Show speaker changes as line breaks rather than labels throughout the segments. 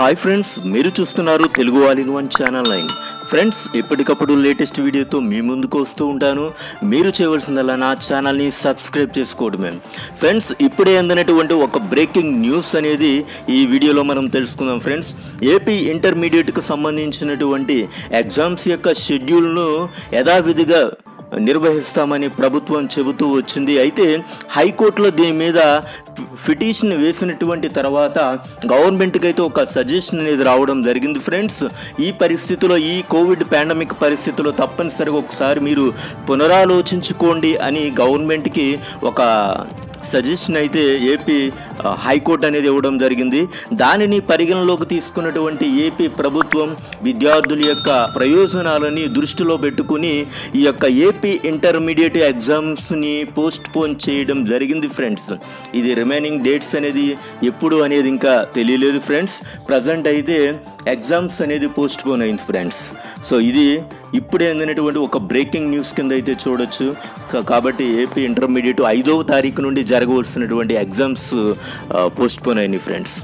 Hi friends, మీరు చూస్తున్నారు Telugu all in one channel 9. Friends, ఎప్పటికప్పుడు లేటెస్ట్ వీడియోతో మీ ముందుకు వస్తూ ఉంటాను. మీరు చేయవలసిందల్లా నా ఛానల్ని సబ్స్క్రైబ్ చేసుకోవడమే. ఫ్రెండ్స్, ఇప్పుడే అందినటువంటి ఒక బ్రేకింగ్ న్యూస్ అనేది ఈ వీడియోలో మనం తెలుసుకుందాం. ఫ్రెండ్స్, ఏపీ ఇంటర్మీడియట్కి సంబంధించినటువంటి ఎగ్జామ్స్ యొక్క షెడ్యూల్ను యథావిధిగా నిర్వహిస్తామని ప్రభుత్వం చెబుతూ వచ్చింది. అయితే హైకోర్టులో దీని మీద పిటిషన్ వేసినటువంటి తర్వాత గవర్నమెంట్కి అయితే ఒక సజెషన్ అనేది రావడం జరిగింది. ఫ్రెండ్స్, ఈ పరిస్థితిలో, ఈ కోవిడ్ పాండమిక్ పరిస్థితిలో తప్పనిసరిగా ఒకసారి మీరు పునరాలోచించుకోండి అని గవర్నమెంట్కి ఒక సజెషన్ అయితే ఏపీ హైకోర్టు అనేది ఇవ్వడం జరిగింది. దానిని పరిగణలోకి తీసుకున్నటువంటి ఏపీ ప్రభుత్వం విద్యార్థుల యొక్క ప్రయోజనాలని దృష్టిలో పెట్టుకుని ఈ యొక్క ఏపీ ఇంటర్మీడియట్ ఎగ్జామ్స్ని పోస్ట్పోన్ చేయడం జరిగింది. ఫ్రెండ్స్, ఇది రిమైనింగ్ డేట్స్ అనేది ఎప్పుడు అనేది ఇంకా తెలియలేదు. ఫ్రెండ్స్, ప్రజెంట్ అయితే ఎగ్జామ్స్ అనేది పోస్ట్పోన్ అయింది. ఫ్రెండ్స్, సో ఇది ఇప్పుడే అందినటువంటి ఒక బ్రేకింగ్ న్యూస్ కింద అయితే చూడొచ్చు. కాబట్టి ఏపీ ఇంటర్మీడియట్ 5వ తారీఖు నుండి జరగవలసినటువంటి ఎగ్జామ్స్ పోస్ట్పోన్ అయినాయి. ఫ్రెండ్స్,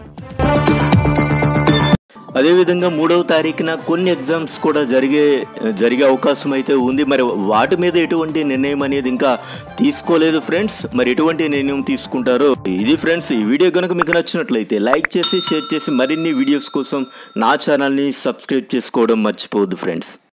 అదేవిధంగా 3వ తారీఖున కొన్ని ఎగ్జామ్స్ కూడా జరిగే అవకాశం అయితే ఉంది. మరి వాటి మీద ఎటువంటి నిర్ణయం అనేది ఇంకా తీసుకోలేదు. ఫ్రెండ్స్, మరి ఎటువంటి నిర్ణయం తీసుకుంటారో ఇది. ఫ్రెండ్స్, ఈ వీడియో కనుక మీకు నచ్చినట్లయితే లైక్ చేసి, షేర్ చేసి, మరిన్ని వీడియోస్ కోసం నా ఛానల్ని సబ్స్క్రైబ్ చేసుకోవడం మర్చిపోవద్దు. ఫ్రెండ్స్.